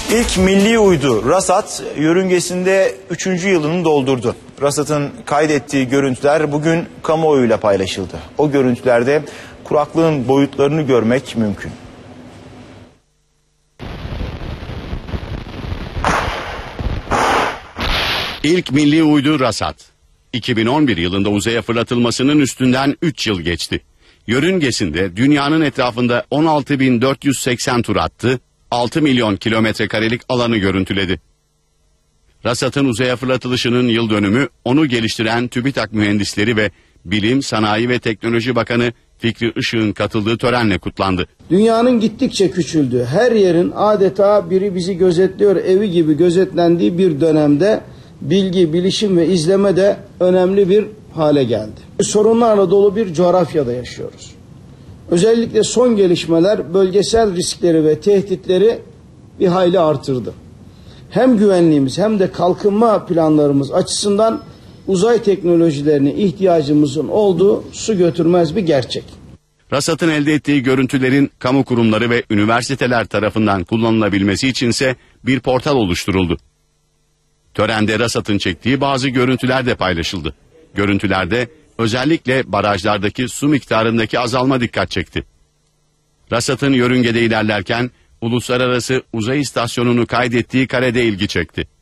İlk milli uydu Rasat yörüngesinde 3. yılını doldurdu. Rasat'ın kaydettiği görüntüler bugün kamuoyuyla paylaşıldı. O görüntülerde kuraklığın boyutlarını görmek mümkün. İlk milli uydu Rasat. 2011 yılında uzaya fırlatılmasının üstünden 3 yıl geçti. Yörüngesinde dünyanın etrafında 16.480 tur attı, 6 milyon kilometrekarelik alanı görüntüledi. Rasat'ın uzaya fırlatılışının yıl dönümü onu geliştiren TÜBİTAK mühendisleri ve Bilim, Sanayi ve Teknoloji Bakanı Fikri Işık'ın katıldığı törenle kutlandı. Dünyanın gittikçe küçüldüğü, her yerin adeta biri bizi gözetliyor evi gibi gözetlendiği bir dönemde bilgi, bilişim ve izleme de önemli bir hale geldi. Sorunlarla dolu bir coğrafyada yaşıyoruz. Özellikle son gelişmeler bölgesel riskleri ve tehditleri bir hayli artırdı. Hem güvenliğimiz hem de kalkınma planlarımız açısından uzay teknolojilerine ihtiyacımızın olduğu su götürmez bir gerçek. Rasat'ın elde ettiği görüntülerin kamu kurumları ve üniversiteler tarafından kullanılabilmesi içinse bir portal oluşturuldu. Törende Rasat'ın çektiği bazı görüntüler de paylaşıldı. Görüntülerde özellikle barajlardaki su miktarındaki azalma dikkat çekti. Rasat'ın yörüngede ilerlerken uluslararası uzay istasyonunu kaydettiği karede ilgi çekti.